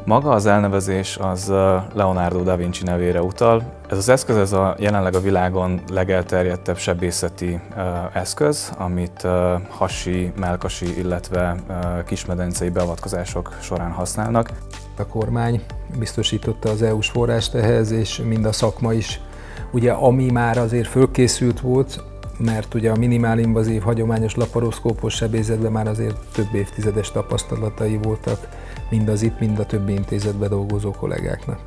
Maga az elnevezés az Leonardo da Vinci nevére utal. Ez az eszköz jelenleg a világon legelterjedtebb sebészeti eszköz, amit hasi, mellkasi, illetve kismedencei beavatkozások során használnak. A kormány biztosította az EU-s forrást ehhez, és mind a szakma is, ugye, ami már azért fölkészült volt, mert ugye a minimálinvazív, hagyományos laparoszkópos sebészetben már azért több évtizedes tapasztalatai voltak mind az itt, mind a többi intézetben dolgozó kollégáknak.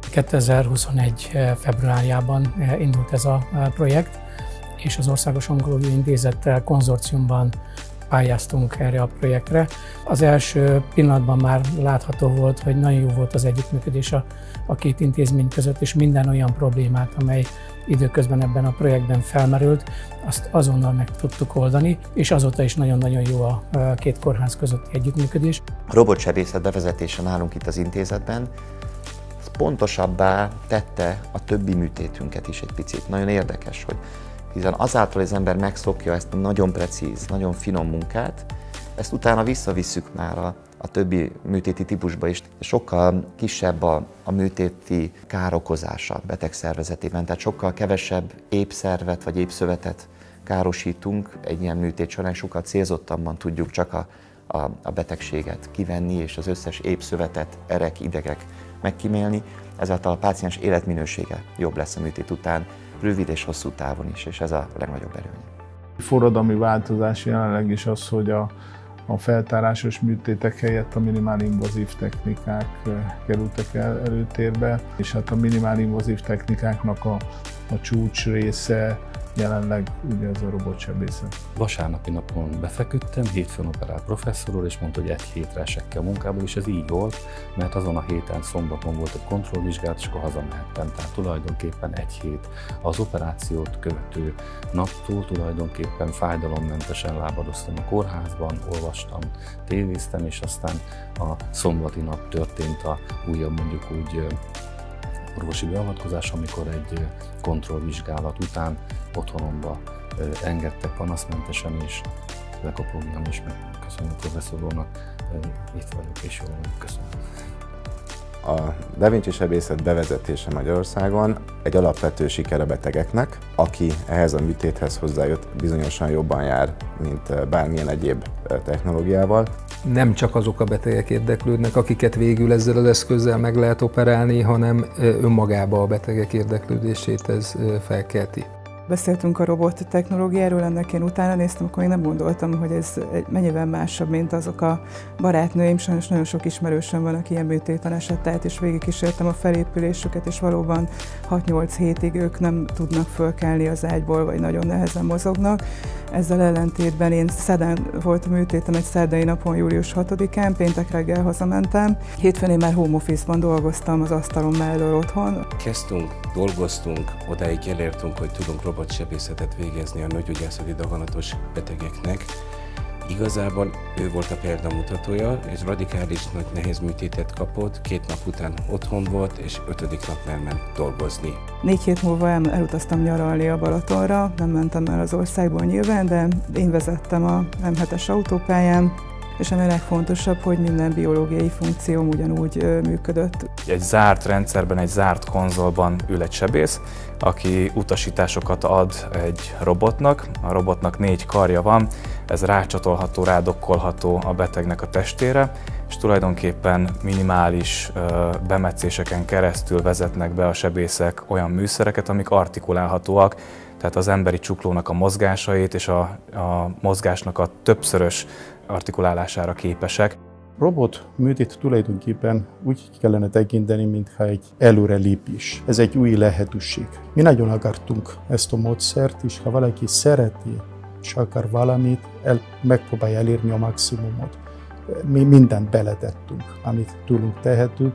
2021. februárjában indult ez a projekt, és az Országos Onkológiai Intézettel konzorciumban pályáztunk erre a projektre. Az első pillanatban már látható volt, hogy nagyon jó volt az együttműködés a két intézmény között, és minden olyan problémát, amely időközben ebben a projektben felmerült, azt azonnal meg tudtuk oldani, és azóta is nagyon-nagyon jó a két kórház közötti együttműködés. A robotsebészet bevezetése nálunk itt az intézetben pontosabbá tette a többi műtétünket is egy picit. Nagyon érdekes, hogy hiszen azáltal, hogy az ember megszokja ezt a nagyon precíz, nagyon finom munkát, ezt utána visszavisszük már a többi műtéti típusba is. Sokkal kisebb a műtéti károkozása betegszervezetében, tehát sokkal kevesebb épszervet vagy épszövetet károsítunk egy ilyen műtét során, sokkal célzottabban tudjuk csak a betegséget kivenni, és az összes épszövetet, erek, idegek megkímélni, ezáltal a páciens életminősége jobb lesz a műtét után, rövid és hosszú távon is, és ez a legnagyobb előny. A forradalmi változás jelenleg is az, hogy a feltárásos műtétek helyett a minimálinvazív technikák kerültek előtérbe, és hát a minimálinvazív technikáknak a csúcs része jelenleg ugye ez a robotsebészet. Vasárnapi napon befeküdtem, hétfőn operált professzor úr, és mondta, hogy egy hétre esek ki a munkából, és ez így volt, mert azon a héten szombaton volt egy kontrollvizsgálat, és akkor hazamehettem. Tehát tulajdonképpen egy hét az operációt követő naptól tulajdonképpen fájdalommentesen lábadoztam a kórházban, olvastam, tévéztem, és aztán a szombati nap történt a újabb, mondjuk úgy, orvosi beavatkozás, amikor egy kontrollvizsgálat után otthonomba engedtek panaszmentesen, és lekopogjam, és megköszönöm a professzor úrnak, itt vagyok, és jól vagyok, köszönöm. A Da Vinci sebészet bevezetése Magyarországon egy alapvető siker a betegeknek, aki ehhez a műtéthez hozzájött, bizonyosan jobban jár, mint bármilyen egyéb technológiával. Nem csak azok a betegek érdeklődnek, akiket végül ezzel az eszközzel meg lehet operálni, hanem önmagában a betegek érdeklődését ez felkelti. Beszéltünk a robot technológiáról, ennek én utána néztem, akkor még nem gondoltam, hogy ez mennyivel másabb, mint azok a barátnőim. Sajnos nagyon sok ismerősöm van, aki ilyen műtéten esett át, és végigkísértem a felépülésüket, és valóban 6-8 hétig ők nem tudnak fölkelni az ágyból, vagy nagyon nehezen mozognak. Ezzel ellentétben én szerdán volt a műtétem, egy szerdai napon, július 6-án, péntek reggel hazamentem. Hétfőn én már home office-ban dolgoztam az asztalon mellől otthon. Kezdtünk, dolgoztunk, odáig elértünk, hogy tudunk robotsebészetet végezni a nőgyógyászati daganatos betegeknek. Igazából ő volt a példamutatója, és radikális nagy nehéz műtétet kapott, 2 nap után otthon volt, és 5. nap elment dolgozni. 4 hét múlva elutaztam nyaralni a Balatonra, nem mentem el az országból nyilván, de én vezettem a M7-es autópályán, és ami a legfontosabb, hogy minden biológiai funkcióm ugyanúgy működött. Egy zárt rendszerben, egy zárt konzolban ül egy sebész, aki utasításokat ad egy robotnak. A robotnak 4 karja van, ez rácsatolható, rádokkolható a betegnek a testére, és tulajdonképpen minimális bemetszéseken keresztül vezetnek be a sebészek olyan műszereket, amik artikulálhatóak, tehát az emberi csuklónak a mozgásait és a mozgásnak a többszörös artikulálására képesek. Robot műtét tulajdonképpen úgy kellene tekinteni, mintha egy előrelépés. Ez egy új lehetőség. Mi nagyon akartunk ezt a módszert, és ha valaki szereti, és akar valamit, megpróbálja elérni a maximumot. Mi mindent beletettünk, amit tőlünk tehetünk,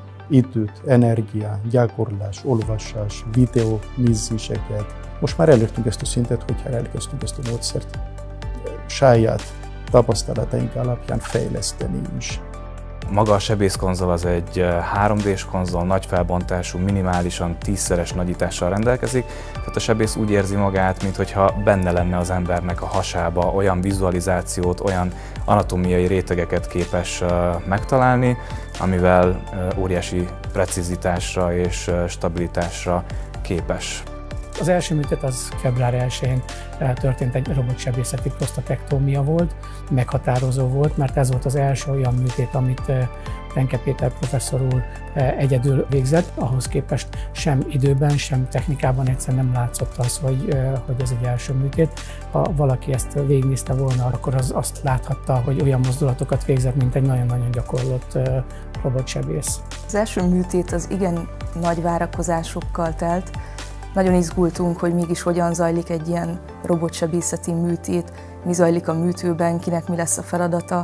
időt, energiát, gyakorlás, olvasás, videó, nézéseket. Most már elértünk ezt a szintet, hogyha elkezdtünk ezt a módszert saját tapasztalataink alapján fejleszteni is. Maga a sebészkonzol az egy 3D-s konzol, nagy felbontású, minimálisan 10-szeres nagyítással rendelkezik, tehát a sebész úgy érzi magát, mintha benne lenne az embernek a hasába, olyan vizualizációt, olyan anatómiai rétegeket képes megtalálni, amivel óriási precizitásra és stabilitásra képes. Az első műtét az február 1-én történt, egy robotsebészeti prostatektómia volt, meghatározó volt, mert ez volt az első olyan műtét, amit Renke Péter professzor úr egyedül végzett, ahhoz képest sem időben, sem technikában egyszer nem látszott az, hogy ez egy első műtét. Ha valaki ezt végignézte volna, akkor azt láthatta, hogy olyan mozdulatokat végzett, mint egy nagyon-nagyon gyakorlott robotsebész. Az első műtét az igen nagy várakozásokkal telt. Nagyon izgultunk, hogy mégis hogyan zajlik egy ilyen robotsebészeti műtét, mi zajlik a műtőben, kinek mi lesz a feladata,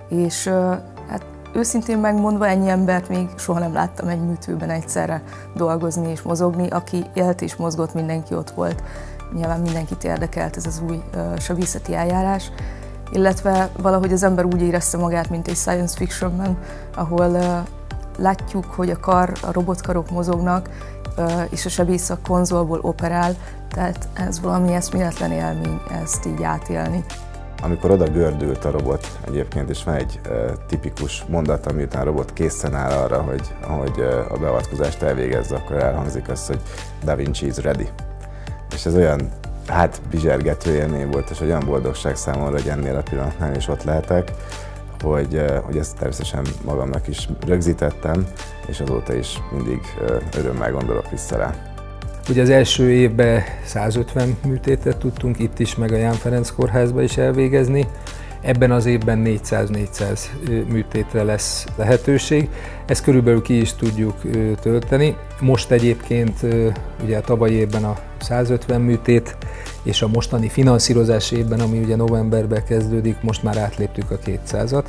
és hát őszintén megmondva ennyi embert még soha nem láttam egy műtőben egyszerre dolgozni és mozogni, aki élt és mozgott, mindenki ott volt. Nyilván mindenkit érdekelt ez az új sebészeti eljárás, illetve valahogy az ember úgy érezte magát, mint egy science fictionben, ahol látjuk, hogy a robotkarok mozognak, és a sebész a konzolból operál, tehát ez valami eszméletlen élmény ezt így átélni. Amikor oda gördült a robot egyébként, és van egy tipikus mondat, amiután a robot készen áll arra, hogy a beavatkozást elvégezze, akkor elhangzik az, hogy Da Vinci is ready. És ez olyan bizsergető élmény volt, és olyan boldogság számomra, hogy ennél a pillanatnál is ott lehetek, hogy ezt természetesen magamnak is rögzítettem, és azóta is mindig örömmel gondolok vissza rá. Ugye az első évben 150 műtétet tudtunk itt is, meg a Ján Ferenc kórházban is elvégezni. Ebben az évben 400-400 műtétre lesz lehetőség. Ezt körülbelül ki is tudjuk tölteni. Most egyébként ugye a tavalyi évben a 150 műtét, és a mostani finanszírozási évben, ami ugye novemberben kezdődik, most már átléptük a 200-at.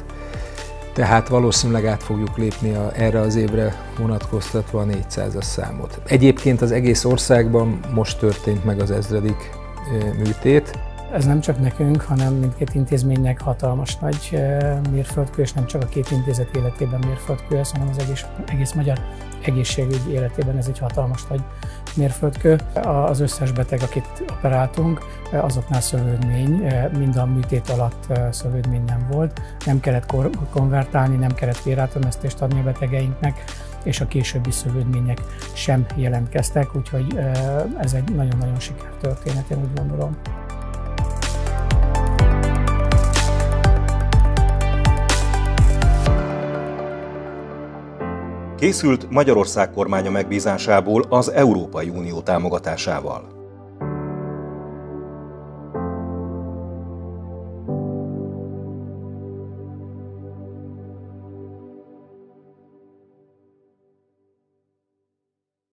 Tehát valószínűleg át fogjuk lépni erre az évre vonatkoztatva a 400-as számot. Egyébként az egész országban most történt meg az 1000. műtét. Ez nem csak nekünk, hanem mindkét intézménynek hatalmas nagy mérföldkő, és nem csak a két intézet életében mérföldkő, hanem az egész magyar egészségügy életében ez egy hatalmas nagy mérföldkő. Az összes beteg, akit operáltunk, azoknál szövődmény, mind a műtét alatt szövődmény nem volt. Nem kellett konvertálni, nem kellett vérátemetést adni a betegeinknek, és a későbbi szövődmények sem jelentkeztek, úgyhogy ez egy nagyon-nagyon sikertörténet, én úgy gondolom. Készült Magyarország kormánya megbízásából az Európai Unió támogatásával.